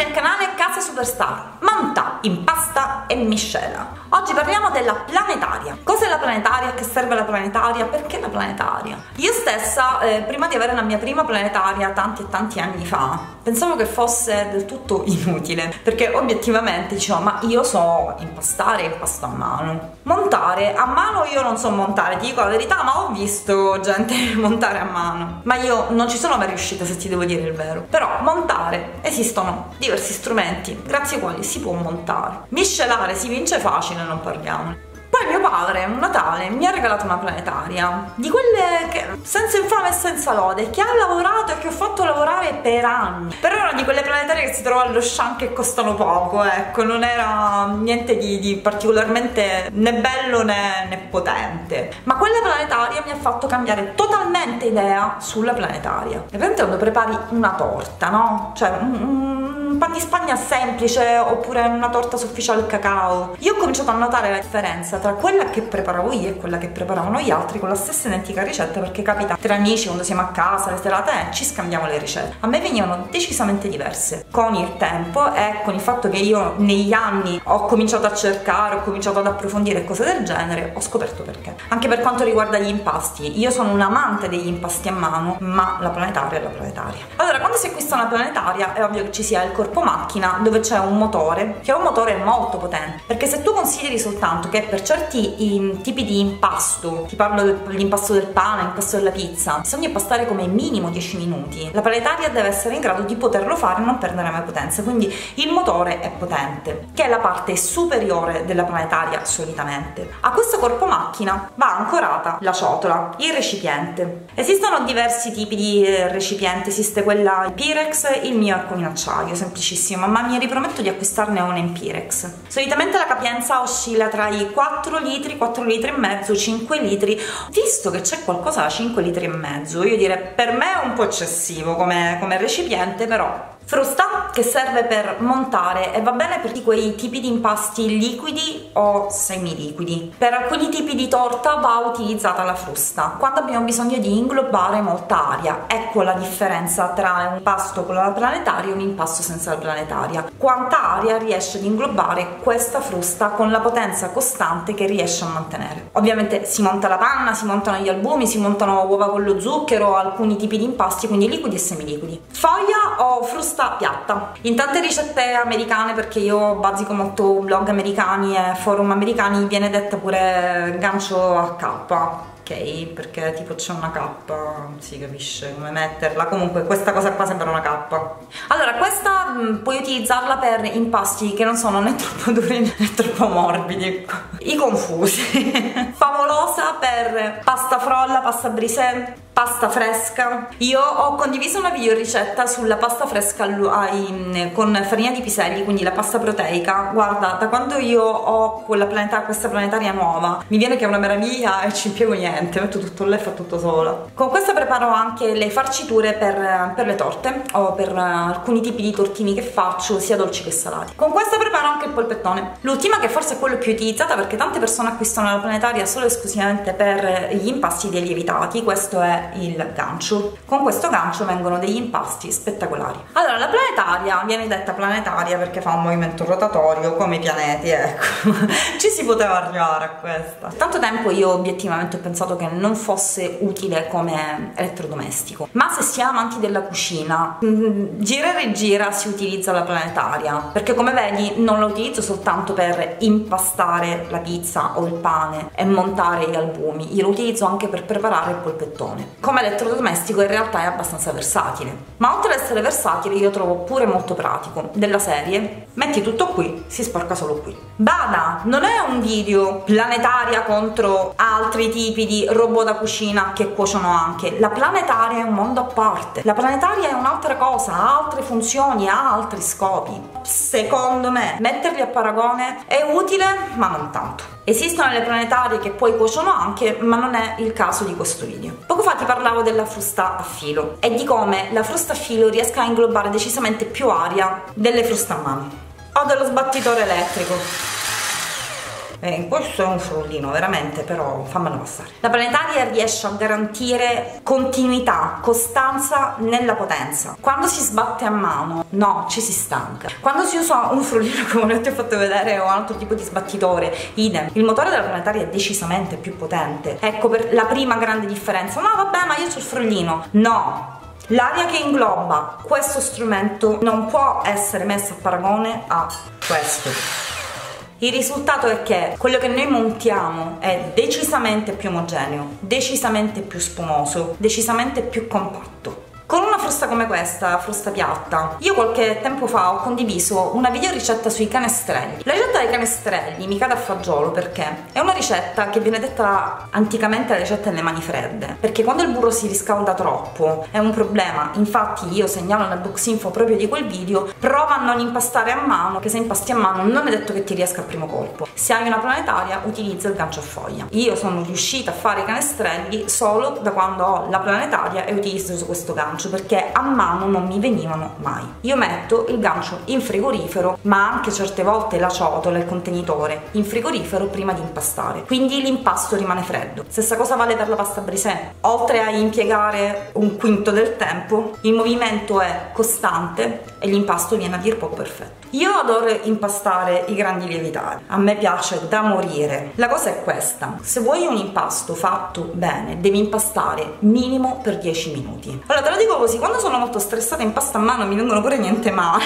nel canale Casa Superstar, monta, impasta e miscela. Oggi parliamo della planetaria. Cos'è la planetaria? Che serve la planetaria? Perché la planetaria? Io stessa, prima di avere la mia prima planetaria tanti e tanti anni fa, pensavo che fosse del tutto inutile, perché obiettivamente dicevo, ma io so impastare, impasto a mano. Montare a mano io non so montare, ti dico la verità, ma ho visto gente montare a mano, ma io non ci sono mai riuscita, se ti devo dire il vero. Però montare, esistono diversi strumenti grazie ai quali si può montare. Miscelare si vince facile, non parliamo. Poi mio padre, un Natale, mi ha regalato una planetaria, di quelle che senza infame e senza lode, che ha lavorato e che ho fatto lavorare per anni. Però era di quelle planetarie che si trova allo Shan che costano poco, ecco, non era niente di particolarmente né bello né potente. Ma quella planetaria mi ha fatto cambiare totalmente idea sulla planetaria. E veramente quando prepari una torta, no? Cioè un pan di Spagna semplice oppure una torta sofficile al cacao, io ho cominciato a notare la differenza tra quella che preparavo io e quella che preparavano gli altri con la stessa identica ricetta, perché capita tra amici quando siamo a casa le serate ci scambiamo le ricette. A me venivano decisamente diverse con il tempo e con il fatto che io negli anni ho cominciato a cercare, ho cominciato ad approfondire cose del genere, ho scoperto perché. Anche per quanto riguarda gli impasti, io sono un amante degli impasti a mano, ma la planetaria è la planetaria. Allora, quando si acquista una planetaria è ovvio che ci sia il corpo macchina dove c'è un motore, che è un motore molto potente, perché se tu consideri soltanto che per certi tipi di impasto, ti parlo dell'impasto del pane, l'impasto della pizza, bisogna impastare come minimo 10 minuti, la planetaria deve essere in grado di poterlo fare e non perdere mai potenza, quindi il motore è potente, che è la parte superiore della planetaria solitamente. A questo corpo macchina va ancorata la ciotola, il recipiente. Esistono diversi tipi di recipiente, esiste quella Pyrex, il mio è con in acciaio, semplicissimo, ma mi riprometto di acquistarne una in Pyrex. Solitamente la capienza oscilla tra i 4 litri, 4 litri e mezzo, 5 litri. Visto che c'è qualcosa da 5 litri e mezzo, io direi per me è un po' eccessivo come recipiente, però. Frusta, che serve per montare e va bene per quei tipi di impasti liquidi o semiliquidi. Per alcuni tipi di torta va utilizzata la frusta quando abbiamo bisogno di inglobare molta aria. Ecco la differenza tra un impasto con la planetaria e un impasto senza la planetaria. Quanta aria riesce ad inglobare questa frusta con la potenza costante che riesce a mantenere. Ovviamente si monta la panna, si montano gli albumi, si montano uova con lo zucchero, alcuni tipi di impasti, quindi liquidi e semiliquidi. Foglia o frusta piatta. In tante ricette americane, perché io bazzico molto blog americani e forum americani, viene detta pure gancio a K. Ok, perché tipo c'è una K, si capisce come metterla. Comunque questa cosa qua sembra una K. Allora, questa puoi utilizzarla per impasti che non sono né troppo duri né troppo morbidi, i confusi. Favolosa per pasta frolla, pasta brisée, pasta fresca. Io ho condiviso una video ricetta sulla pasta fresca con farina di piselli, quindi la pasta proteica. Guarda, da quando io ho questa planetaria nuova mi viene che è una meraviglia e ci impiego niente, metto tutto là e fa tutto sola. Con questa preparo anche le farciture per le torte o per alcuni tipi di tortini che faccio, sia dolci che salati. Con questa preparo anche il polpettone. L'ultima, che forse è quello più utilizzata perché tante persone acquistano la planetaria solo e esclusivamente per gli impasti dei lievitati, questo è il gancio. Con questo gancio vengono degli impasti spettacolari. Allora, la planetaria viene detta planetaria perché fa un movimento rotatorio come i pianeti, ecco. Ci si poteva arrivare a questa. Tanto tempo io obiettivamente ho pensato che non fosse utile come elettrodomestico, ma se si è amanti della cucina, gira e rigira si utilizza la planetaria, perché come vedi non la utilizzo soltanto per impastare la pizza o il pane e montare gli albumi, io lo utilizzo anche per preparare il polpettone. Come elettrodomestico in realtà è abbastanza versatile, ma oltre ad essere versatile io trovo pure molto pratico, della serie metti tutto qui, si sporca solo qui. Bada, non è un video planetaria contro altri tipi di robot da cucina che cuociono anche. La planetaria è un mondo a parte, la planetaria è un'altra cosa, ha altre funzioni, ha altri scopi. Secondo me metterli a paragone è utile, ma non tanto. Esistono le planetarie che poi cuociono anche, ma non è il caso di questo video. Poco fa ti parlavo della frusta a filo e di come la frusta a filo riesca a inglobare decisamente più aria delle fruste a mano o dello sbattitore elettrico. questo è un frullino veramente, però fammelo passare. La planetaria riesce a garantire continuità, costanza nella potenza. Quando si sbatte a mano, no, ci si stanca. Quando si usa un frullino come ti ho fatto vedere o un altro tipo di sbattitore, idem, il motore della planetaria è decisamente più potente. Ecco per la prima grande differenza. No vabbè, ma io c'ho il frullino. No, l'aria che ingloba questo strumento non può essere messa a paragone a questo. Il risultato è che quello che noi montiamo è decisamente più omogeneo, decisamente più spumoso, decisamente più compatto. Con una frusta come questa, frusta piatta, io qualche tempo fa ho condiviso una video ricetta sui canestrelli. La ricetta dei canestrelli mi cade a fagiolo perché è una ricetta che viene detta anticamente la ricetta delle mani fredde, perché quando il burro si riscalda troppo è un problema. Infatti io segnalo nel box info proprio di quel video: prova a non impastare a mano, che se impasti a mano non è detto che ti riesca al primo colpo. Se hai una planetaria utilizza il gancio a foglia. Io sono riuscita a fare i canestrelli solo da quando ho la planetaria e utilizzo questo gancio, perché a mano non mi venivano mai. Io metto il gancio in frigorifero, ma anche certe volte la ciotola, il contenitore in frigorifero prima di impastare, quindi l'impasto rimane freddo. Stessa cosa vale per la pasta brisè. Oltre a impiegare un quinto del tempo, il movimento è costante e l'impasto viene a dir poco perfetto. Io adoro impastare i grandi lievitari, a me piace da morire. La cosa è questa: se vuoi un impasto fatto bene devi impastare minimo per 10 minuti. Allora te lo dico così, quando sono molto stressata impasta a mano mi vengono pure niente male,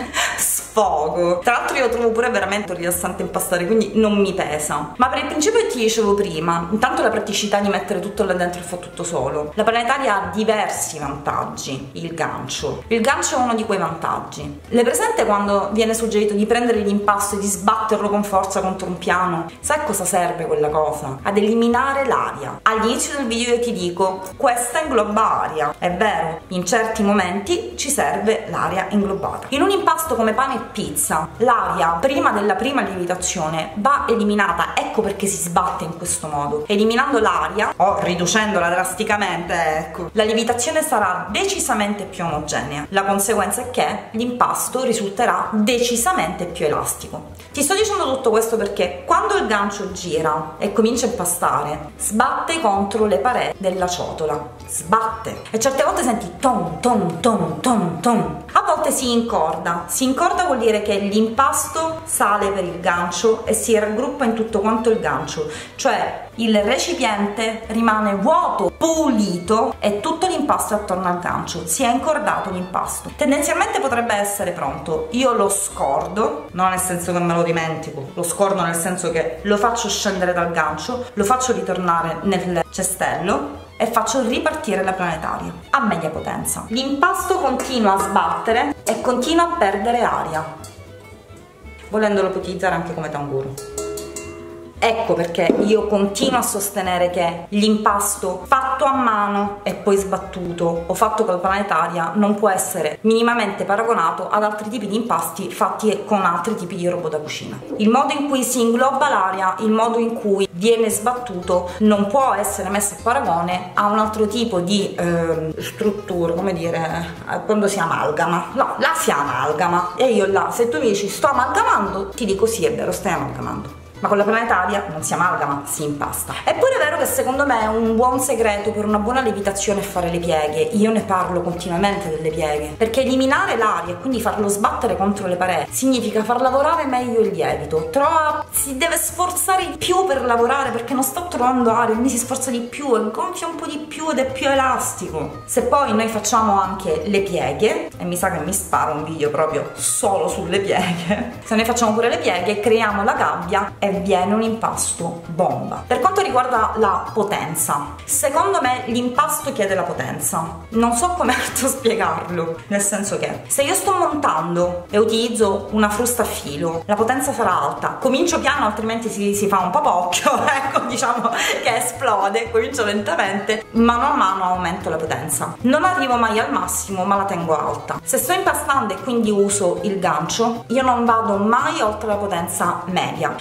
sfogo. Tra l'altro io trovo pure veramente rilassante impastare, quindi non mi pesa. Ma per il principio che ti dicevo prima, intanto la praticità di mettere tutto là dentro e fa tutto solo. La planetaria ha diversi vantaggi, il gancio è uno di quei vantaggi. Le presente quando viene suggerito di prendere l'impasto e di sbatterlo con forza contro un piano? Sai cosa serve quella cosa? Ad eliminare l'aria. All'inizio del video io ti dico: questa ingloba aria. È vero, in certi momenti ci serve l'aria inglobata. In un impasto come pane e pizza l'aria prima della prima lievitazione va eliminata, ecco perché si sbatte in questo modo. Eliminando l'aria o riducendola drasticamente, ecco, la lievitazione sarà decisamente più omogenea. La conseguenza è che l'impasto risulterà decisamente più elastico. Ti sto dicendo tutto questo perché quando il gancio gira e comincia a impastare, sbatte contro le pareti della ciotola, sbatte, e certe volte senti tom tom tom tom tom. A volte si incorda vuol dire che l'impasto sale per il gancio e si raggruppa in tutto quanto il gancio, cioè il recipiente rimane vuoto, pulito e tutto l'impasto è attorno al gancio, si è incordato l'impasto. Tendenzialmente potrebbe essere pronto, io lo scordo, non nel senso che me lo dimentico, lo scordo nel senso che lo faccio scendere dal gancio, lo faccio ritornare nel cestello e faccio ripartire la planetaria a media potenza. L'impasto continua a sbattere e continua a perdere aria. Volendo lo puoi utilizzare anche come tamburo. Ecco perché io continuo a sostenere che l'impasto fatto a mano e poi sbattuto o fatto con la planetaria non può essere minimamente paragonato ad altri tipi di impasti fatti con altri tipi di robot da cucina. Il modo in cui si ingloba l'aria, il modo in cui viene sbattuto non può essere messo a paragone a un altro tipo di struttura, come dire, quando si amalgama. No, là si amalgama e io là, se tu mi dici sto amalgamando, ti dico sì, è vero, stai amalgamando. Ma con la planetaria non si amalgama, si impasta. Eppure è vero che secondo me è un buon segreto per una buona lievitazione è fare le pieghe. Io ne parlo continuamente delle pieghe, perché eliminare l'aria e quindi farlo sbattere contro le pareti significa far lavorare meglio il lievito. Si deve sforzare di più per lavorare perché non sta trovando aria, quindi si sforza di più e gonfia un po' di più ed è più elastico. Se poi noi facciamo anche le pieghe, e mi sa che mi sparo un video proprio solo sulle pieghe, se noi facciamo pure le pieghe creiamo la gabbia e viene un impasto bomba. Per quanto riguarda la potenza, secondo me l'impasto chiede la potenza. Non so come altro spiegarlo, nel senso che se io sto montando e utilizzo una frusta a filo, la potenza sarà alta. Comincio piano, altrimenti si fa un papocchio, ecco, diciamo che esplode. Comincio lentamente, mano a mano aumento la potenza. Non arrivo mai al massimo, ma la tengo alta. Se sto impastando e quindi uso il gancio, io non vado mai oltre la potenza media, anche perché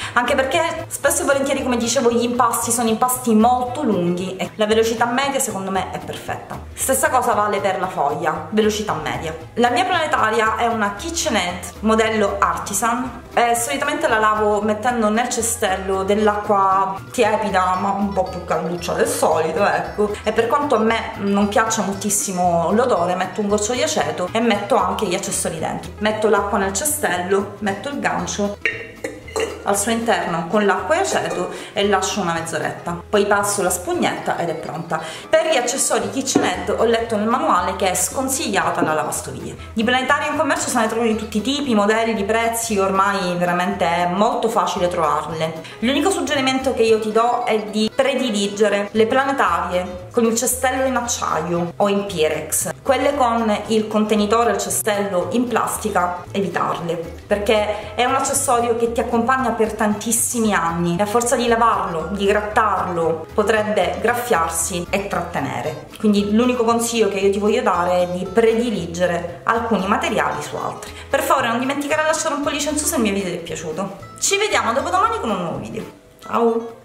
perché spesso e volentieri, come dicevo, gli impasti sono impasti molto lunghi e la velocità media secondo me è perfetta. Stessa cosa vale per la foglia, velocità media. La mia planetaria è una KitchenAid modello Artisan e solitamente la lavo mettendo nel cestello dell'acqua tiepida ma un po' più calduccia del solito, ecco, e per quanto a me non piaccia moltissimo l'odore metto un goccio di aceto e metto anche gli accessori dentro. Metto l'acqua nel cestello, metto il gancio al suo interno con l'acqua e aceto e lascio una mezz'oretta, poi passo la spugnetta ed è pronta. Per gli accessori KitchenAid ho letto nel manuale che è sconsigliata la lavastoviglie. Di planetarie in commercio se ne trovano di tutti i tipi, modelli, prezzi, ormai veramente è molto facile trovarle. L'unico suggerimento che io ti do è di prediligere le planetarie con il cestello in acciaio o in Pyrex. Quelle con il contenitore, il cestello in plastica, evitarle, perché è un accessorio che ti accompagna per tantissimi anni e a forza di lavarlo, di grattarlo, potrebbe graffiarsi e trattenere. Quindi l'unico consiglio che io ti voglio dare è di prediligere alcuni materiali su altri. Per favore non dimenticare di lasciare un pollice in su se il mio video ti è piaciuto. Ci vediamo dopodomani con un nuovo video. Ciao!